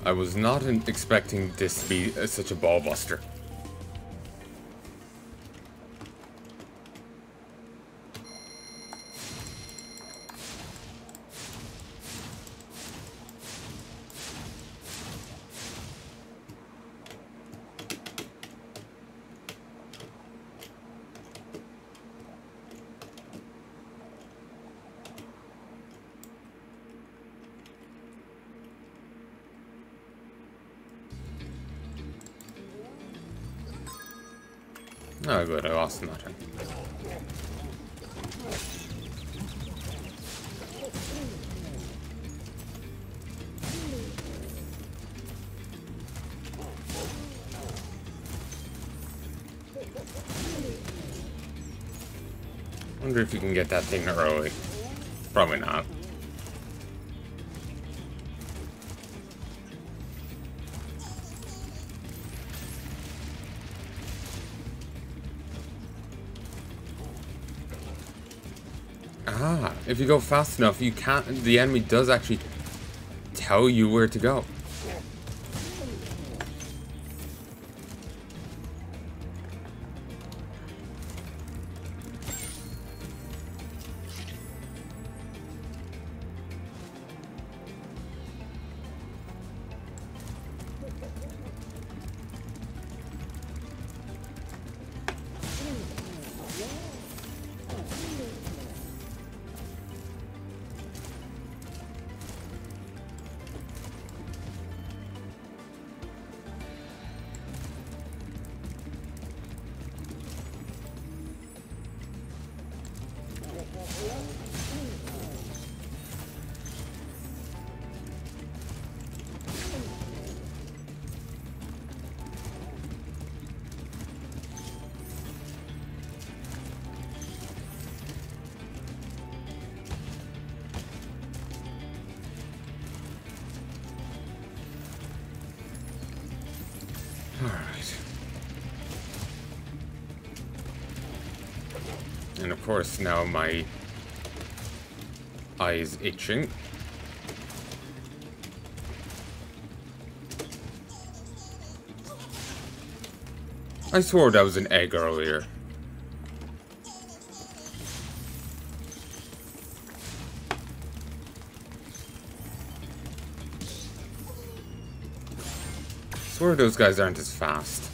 I was not expecting this to be such a ball buster. Oh good, I lost nothing. Wonder if you can get that thing early. Probably not. Ah, if you go fast enough, you can't. The enemy does actually tell you where to go. Alright. And of course now my eye is itching. I swore that was an egg earlier. I swear those guys aren't as fast.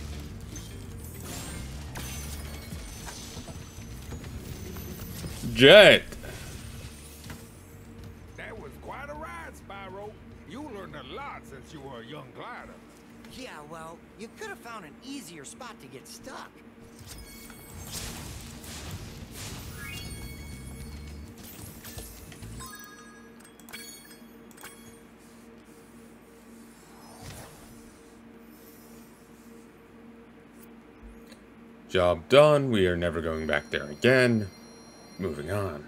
Jet! That was quite a ride, Spyro. You learned a lot since you were a young glider. Yeah, well, you could have found an easier spot to get stuck. Job done. We are never going back there again. Moving on.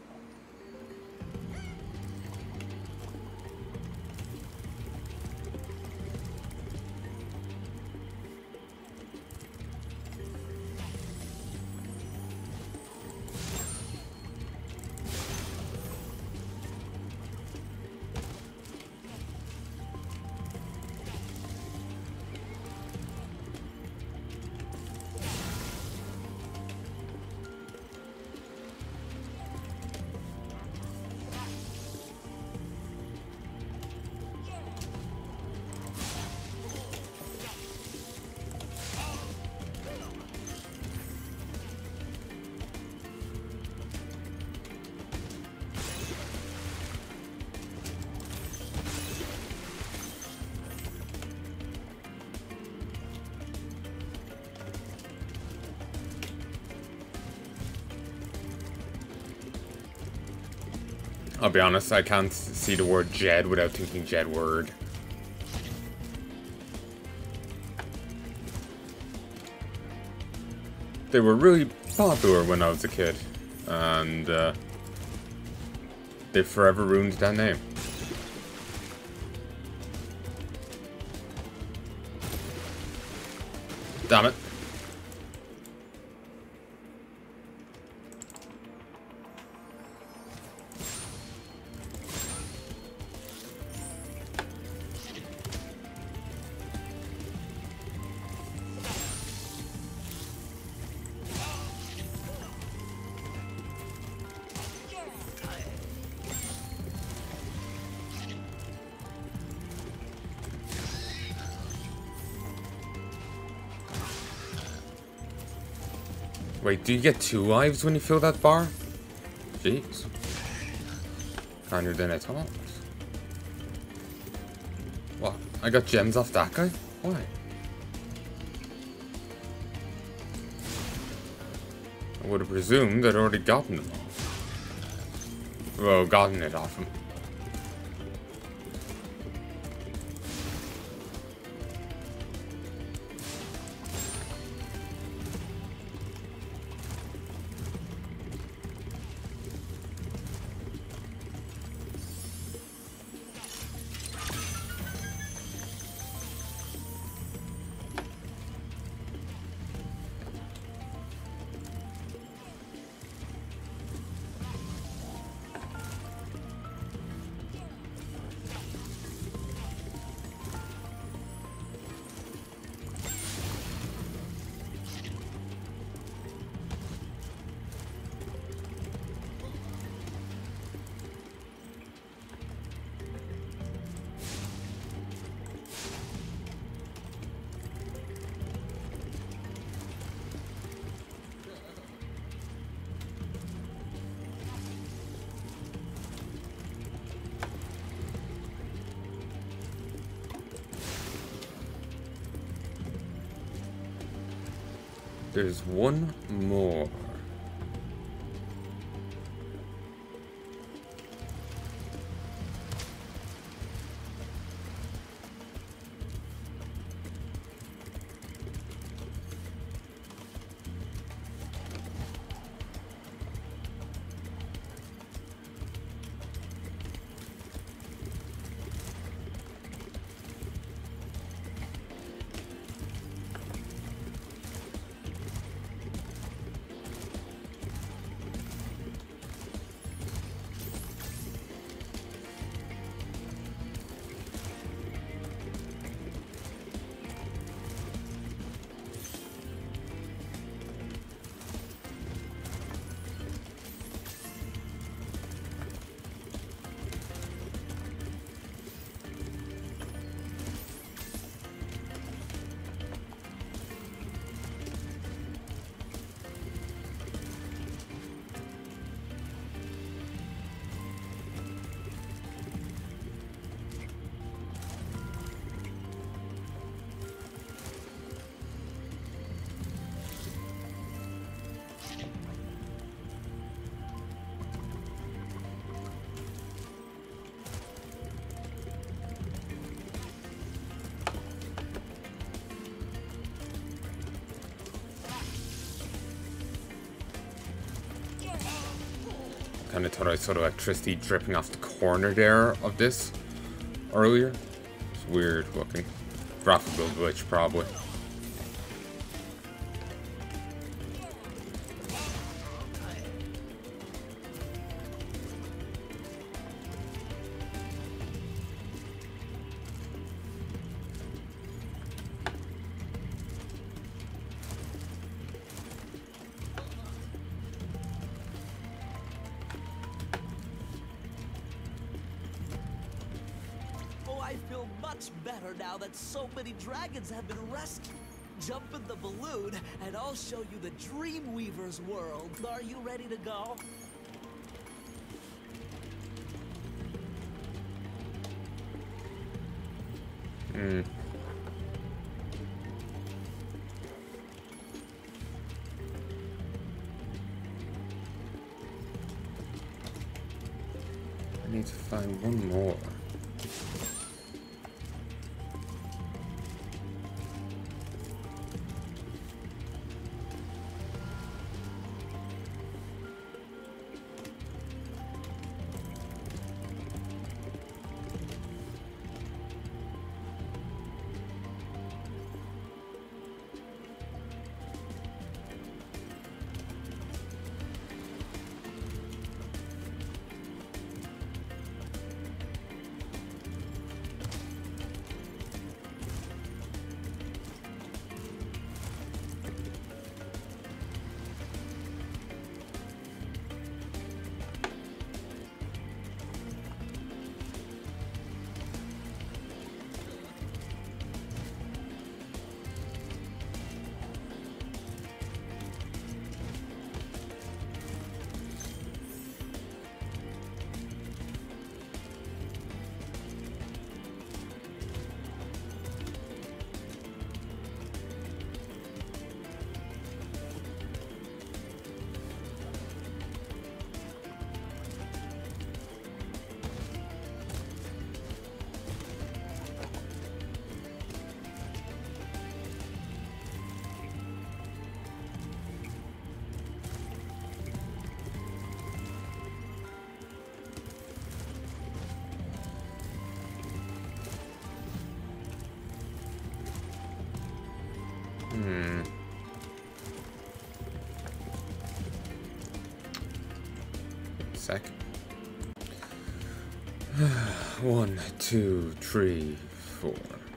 I'll be honest, I can't see the word Jed without thinking Jed word. They were really popular when I was a kid, and they forever ruined that name. Damn it. Wait, do you get 2 lives when you fill that bar? Jeez. Kinder than I thought. What? I got gems off that guy? Why? I would have presumed I'd already gotten them off. Well, gotten it off him. There's one more. Kind of thought I saw the electricity dripping off the corner there of this earlier. It's weird looking. Graphical glitch, probably. I feel much better now that so many dragons have been rescued. Jump in the balloon, and I'll show you the Dreamweaver's world. Are you ready to go? I need to find one more. sec. 1, 2, 3, 4.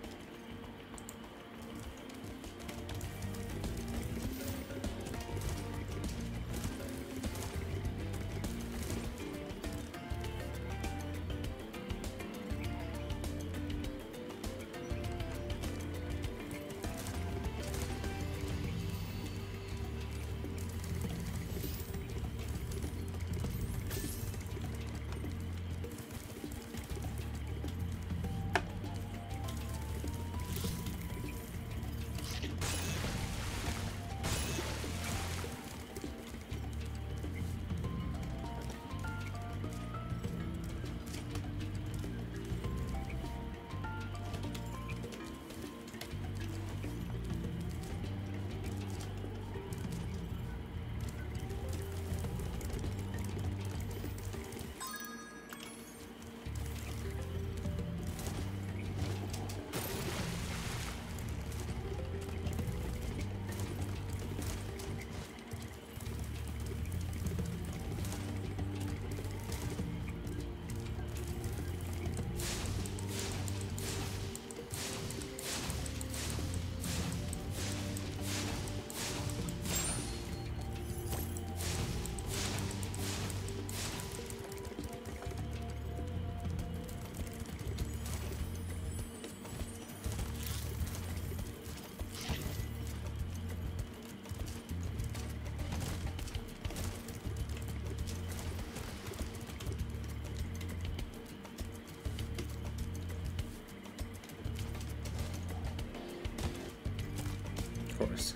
Course.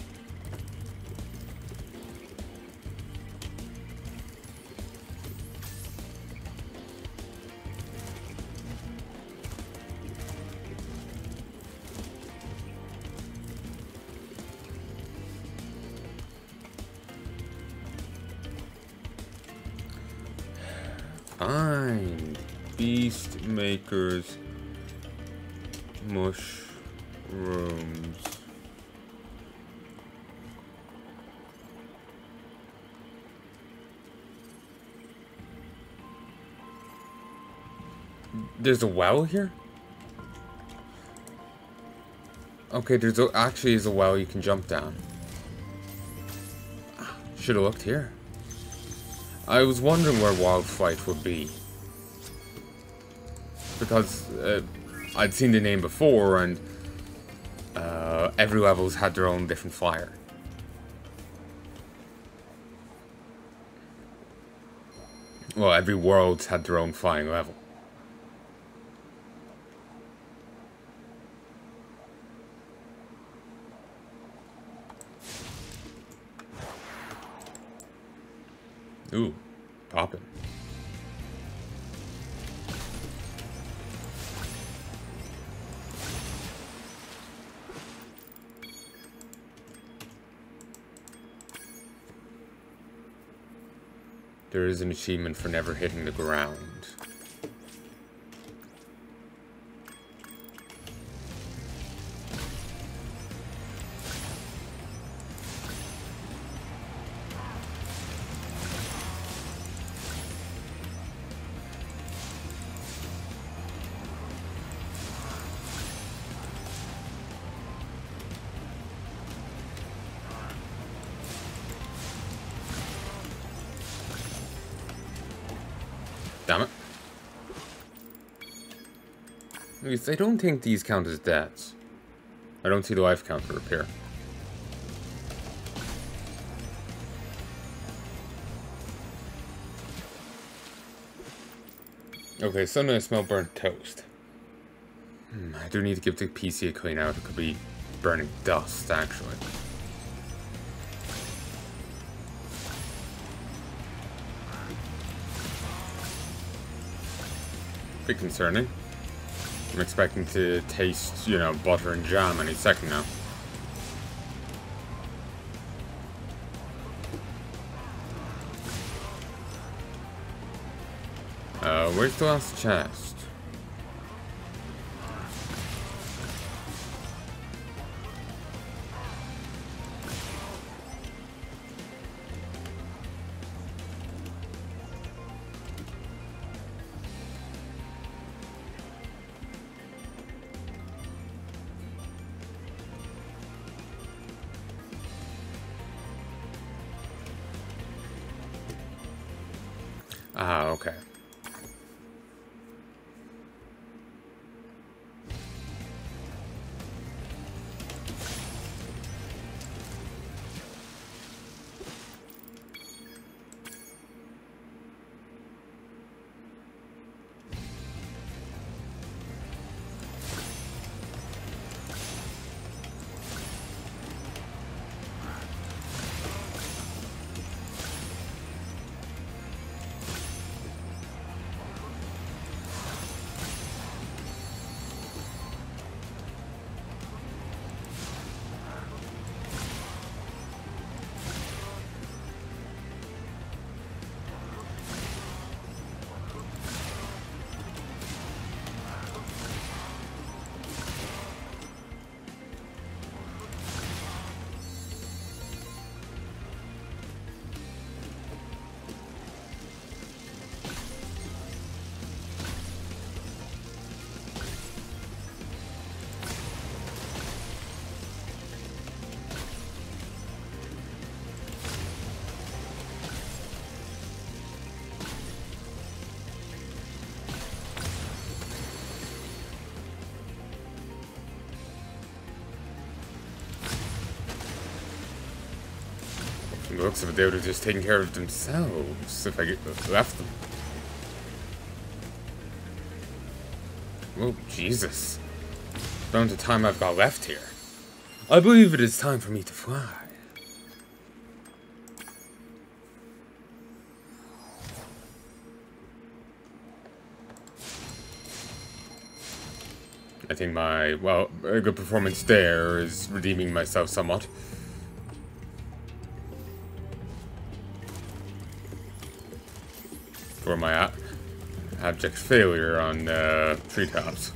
Find Beast Maker's mushrooms. There's a well here? Okay, there's actually is a well you can jump down. Should have looked here. I was wondering where Wildflight would be. Because I'd seen the name before and every level's had their own different flyer. Well, every world's had their own flying level. Ooh, poppin'. There is an achievement for never hitting the ground. Damn it. Because I don't think these count as deaths. I don't see the life counter appear. Okay, suddenly I smell burnt toast. I do need to give the PC a clean out. It could be burning dust, actually. Bit concerning. I'm expecting to taste, you know, butter and jam any second now. Where's the last chest? Ah, okay. From the looks of it, they would have just taken care of themselves if I left them. Oh, Jesus. Down to time I've got left here. I believe it is time for me to fly. I think my, well, a good performance there is redeeming myself somewhat. For my abject failure on treetops.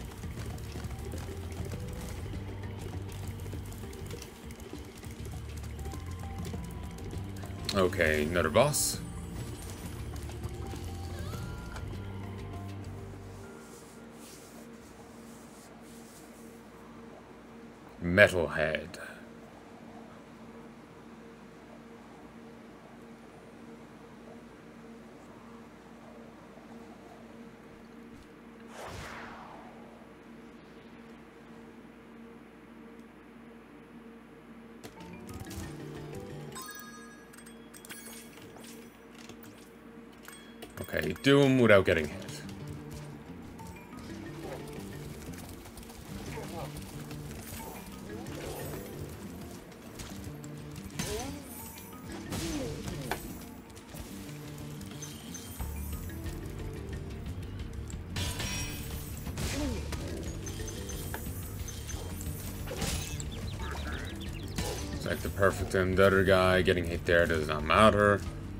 Okay, another boss. Metalhead. Okay, do them without getting hit. It's like the perfect and the other guy getting hit there does not matter.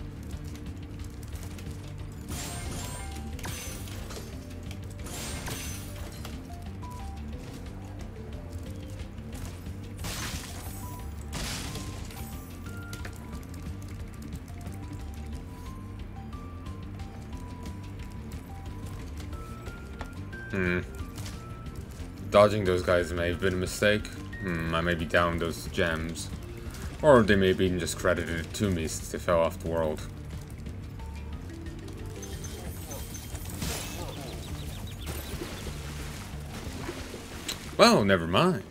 Dodging those guys may have been a mistake. I may be down those gems. Or they may have been just credited to me since they fell off the world. Well, never mind.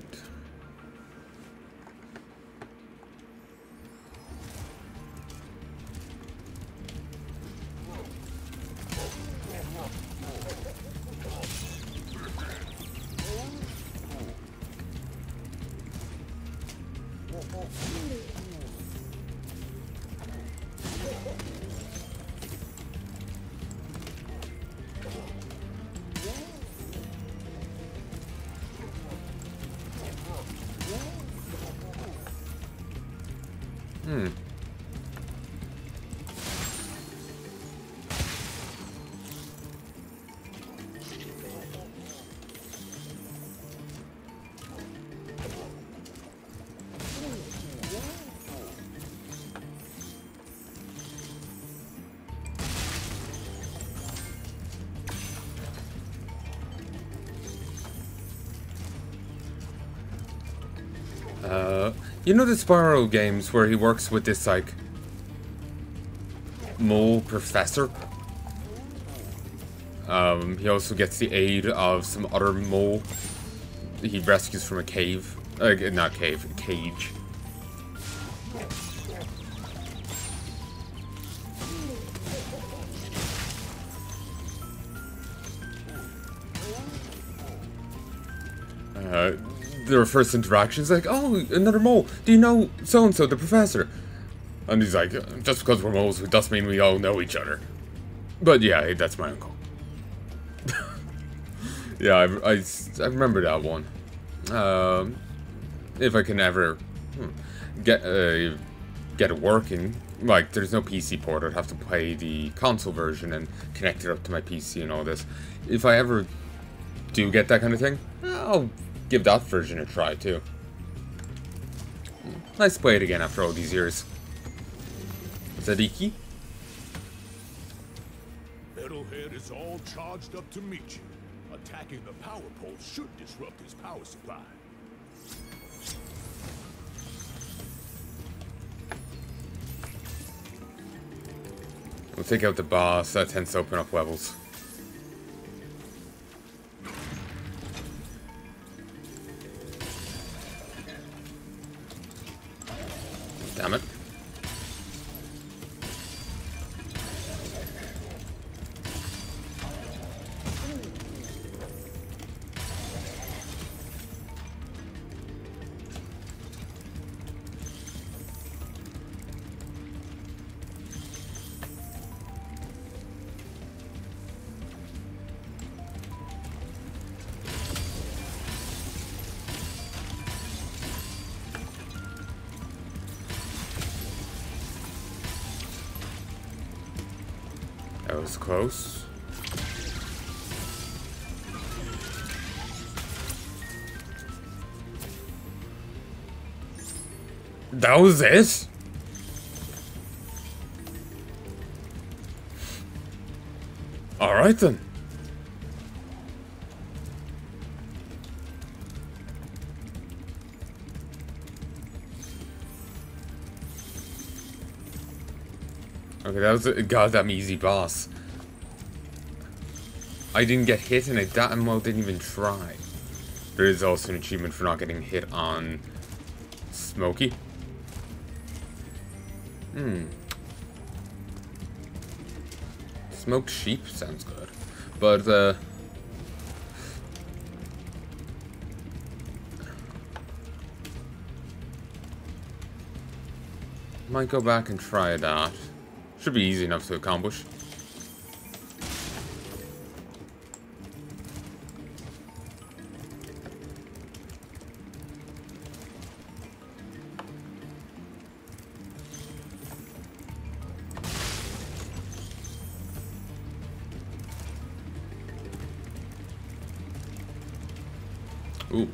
You know the Spyro games where he works with this, like, mole professor? He also gets the aid of some other mole he rescues from a cave. Not cave, a cage. Their first interaction is like, oh, another mole. Do you know so-and-so, the professor? And he's like, just because we're moles, it doesn't mean we all know each other. But yeah, hey, that's my uncle. Yeah, I remember that one. If I can ever get it working, like there's no PC port, I'd have to play the console version and connect it up to my PC and all this. If I ever do get that kind of thing, I'll give that version a try too. Nice to play it again after all these years. Zadiki? Metalhead is all charged up to meet you. Attacking the power pole should disrupt his power supply. We'll take out the boss, that tends to open up levels. Damn it. That was close. That was it? Alright then. Okay, that was a goddamn easy boss. I didn't get hit and I damn well didn't even try. There is also an achievement for not getting hit on Smokey. Smoked sheep sounds good. But, might go back and try that. Should be easy enough to accomplish. Ooh.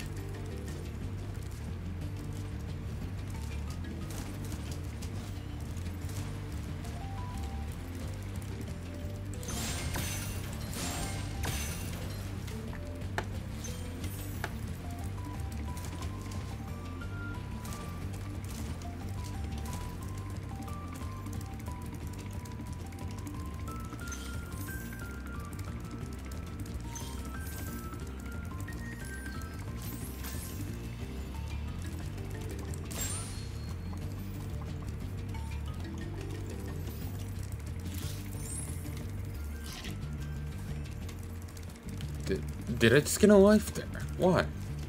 Did I just get a life there? Why?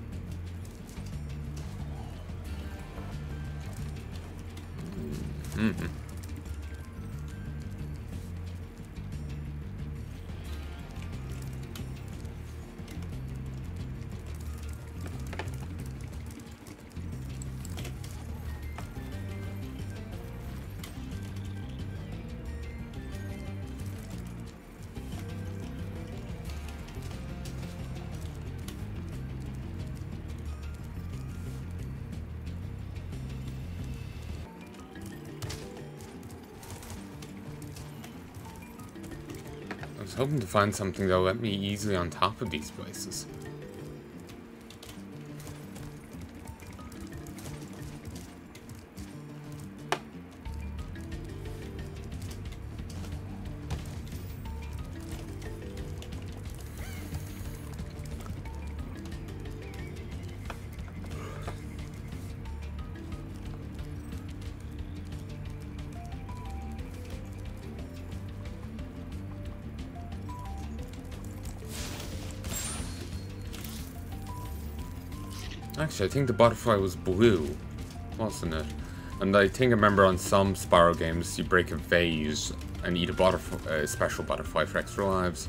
I was hoping to find something that'll let me easily on top of these places. Actually, I think the butterfly was blue, wasn't it? And I think I remember on some Spyro games, you break a vase and eat a butterfly, a special butterfly for extra lives.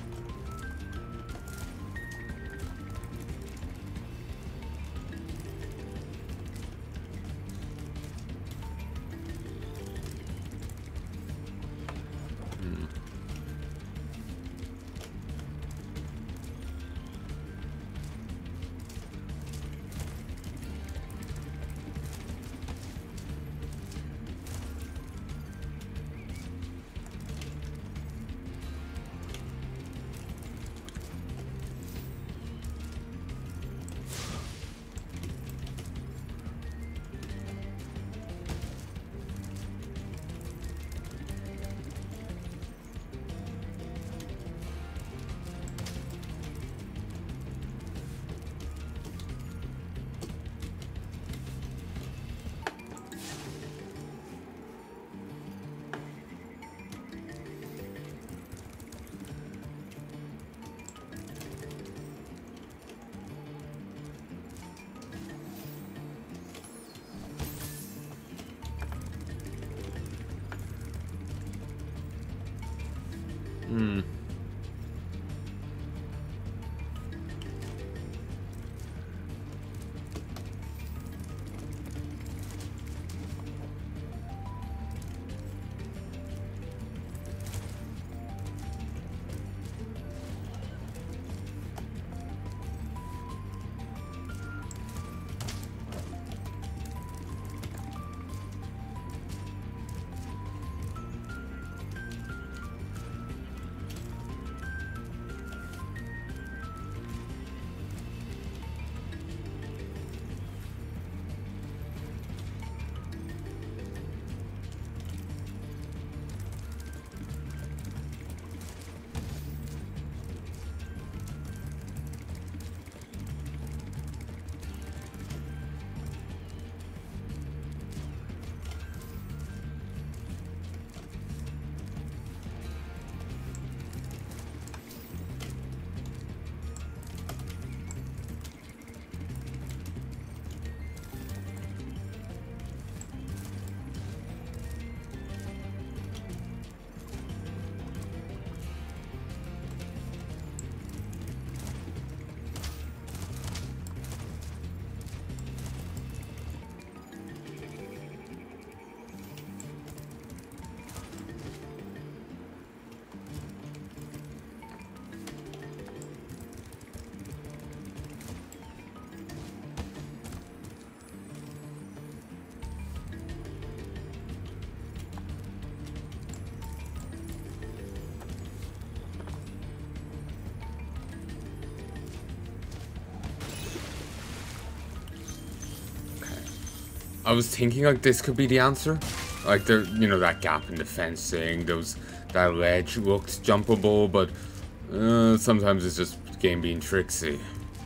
I was thinking like this could be the answer. Like there, you know, that gap in the fencing, that ledge looked jumpable, but sometimes it's just the game being tricksy.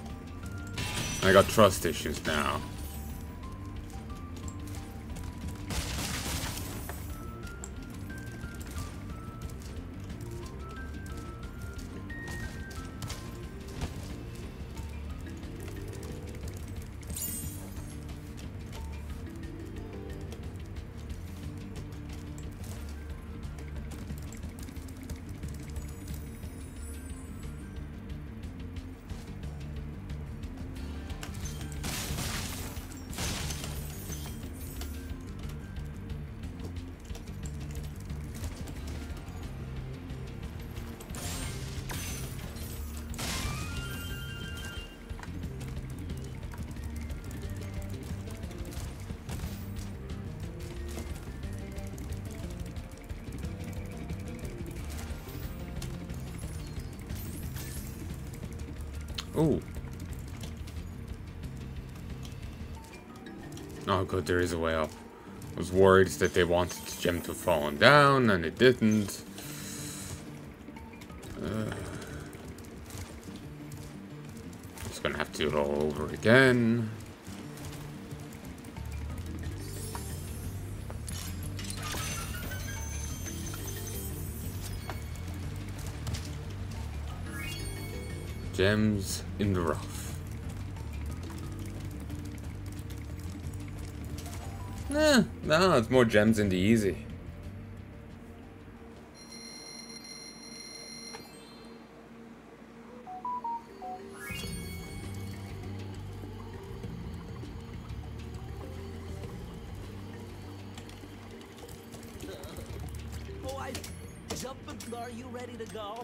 I got trust issues now. Ooh. Oh good, there is a way up. I was worried that they wanted the gem to have fallen down, and it didn't. Just gonna have to do it all over again. Gems in the rough. No, it's more gems in the easy. Boy, jumping, are you ready to go?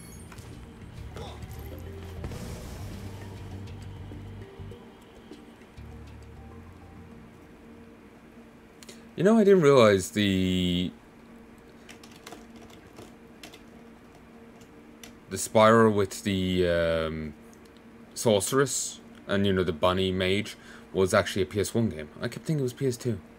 You know, I didn't realize the Spyro with the sorceress and, you know, the bunny mage was actually a PS1 game. I kept thinking it was PS2.